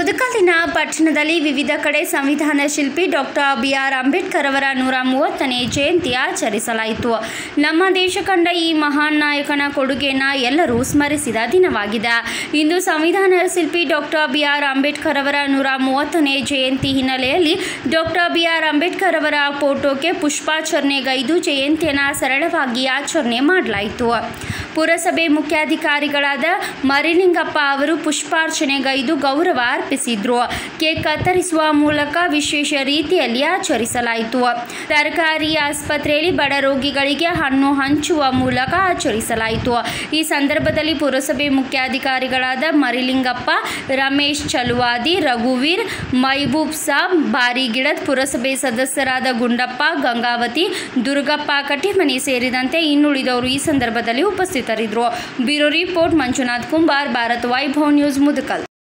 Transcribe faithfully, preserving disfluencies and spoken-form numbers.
ಮುದಕಲಿನ ಪಟ್ಟಣದಲ್ಲಿ ವಿವಿಧ ಕಡೆ ಸಂವಿಧಾನ ಶಿಲ್ಪಿ ಡಾಕ್ಟರ್ ಬಿ ಆರ್ ಅಂಬೇಡ್ಕರ್ ಅವರ ನೂರ ಮೂವತ್ತನೇ ಜಯಂತಿ ಆಚರಿಸಲಾಯಿತು. ನಮ್ಮ ದೇಶ ಕಂಡ ಈ ಮಹಾನ್ ನಾಯಕನ ಕೊಡುಗೆಯನ್ನು ಎಲ್ಲರೂ ಸ್ಮರಿಸಿದ ದಿನವಾಗಿದೆ. ಇಂದು ಸಂವಿಧಾನ ಶಿಲ್ಪಿ ಡಾಕ್ಟರ್ ಬಿ ಆರ್ ಅಂಬೇಡ್ಕರ್ ಅವರ ನೂರ ಮೂವತ್ತನೇ ಜಯಂತಿ ಹಿನ್ನೆಲೆಯಲ್ಲಿ ಡಾಕ್ಟರ್ ಬಿ ಆರ್ ಅಂಬೇಡ್ಕರ್ ಅವರ ಫೋಟೋಗೆ ಪುಷ್ಪಾರ್ಚನೆಗೈದು ಜಯಂತಿಯನ್ನು ಸರಳವಾಗಿ ಆಚರಣೆ ಮಾಡಲಾಯಿತು. ಪುರಸಭೆ ಮುಖ್ಯಾಧಿಕಾರಿಗಳಾದ ಮರಿಲಿಂಗಪ್ಪ ಅವರು ಪುಷ್ಪಾರ್ಚನೆಗೈದು ಗೌರವ ಅರ್ಪಿಸಿದ್ರು. ಕೇಕ್ ಕತ್ತರಿಸುವ ಮೂಲಕ ವಿಶೇಷ ರೀತಿಯಲ್ಲಿ ಆಚರಿಸಲಾಯಿತು. ಸರ್ಕಾರಿ ಆಸ್ಪತ್ರೆಯಲ್ಲಿ ಬಡ ರೋಗಿಗಳಿಗೆ ಹಣ್ಣು ಹಂಚುವ ಮೂಲಕ ಆಚರಿಸಲಾಯಿತು. ಈ ಸಂದರ್ಭದಲ್ಲಿ ಪುರಸಭೆ ಮುಖ್ಯಾಧಿಕಾರಿಗಳಾದ ಮರಿಲಿಂಗಪ್ಪ, ರಮೇಶ್ ಚಲುವಾದಿ, ರಘುವೀರ್, ಮೈಬೂಬ್ ಸಾಬ್, ಬಾರಿಗಿಡದ್, ಪುರಸಭೆ ಸದಸ್ಯರಾದ ಗುಂಡಪ್ಪ, ಗಂಗಾವತಿ, ದುರ್ಗಪ್ಪ ಕಟ್ಟಿಮನಿ ಸೇರಿದಂತೆ ಇನ್ನುಳಿದವರು ಈ ಸಂದರ್ಭದಲ್ಲಿ ಉಪಸ್ಥಿತರಿದ್ದರು. Bureau report Manjunath Kumbar, Bharat Vaibhav news, Mudkal.